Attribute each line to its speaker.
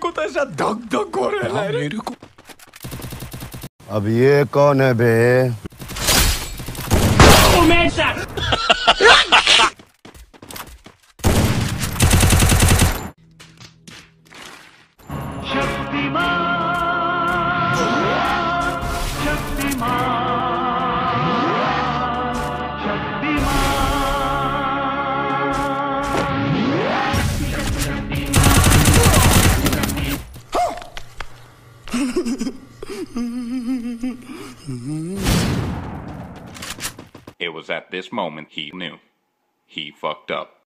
Speaker 1: को तो ऐसा धक धक हो रहा है मेरे को।
Speaker 2: अब ये कौन है बे?
Speaker 3: It was at this moment he knew. He fucked up.